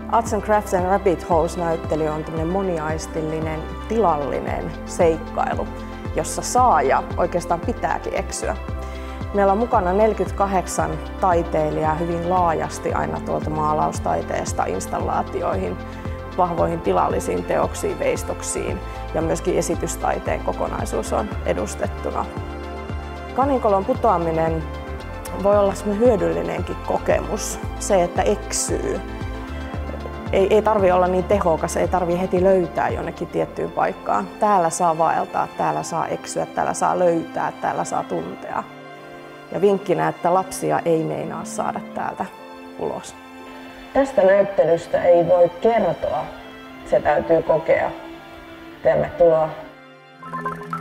Arts and Crafts and Rabbit Holes-näyttely on tämmöinen moniaistillinen, tilallinen seikkailu, jossa saa ja oikeastaan pitääkin eksyä. Meillä on mukana 48 taiteilijaa hyvin laajasti aina tuolta maalaustaiteesta installaatioihin, vahvoihin tilallisiin teoksiin, veistoksiin ja myöskin esitystaiteen kokonaisuus on edustettuna. Kaninkoloon putoaminen voi olla hyödyllinenkin kokemus, se että eksyy. Ei tarvitse olla niin tehokas, ei tarvitse heti löytää jonnekin tiettyyn paikkaan. Täällä saa vaeltaa, täällä saa eksyä, täällä saa löytää, täällä saa tuntea. Ja vinkkinä, että lapsia ei meinaa saada täältä ulos. Tästä näyttelystä ei voi kertoa, se täytyy kokea. Tervetuloa!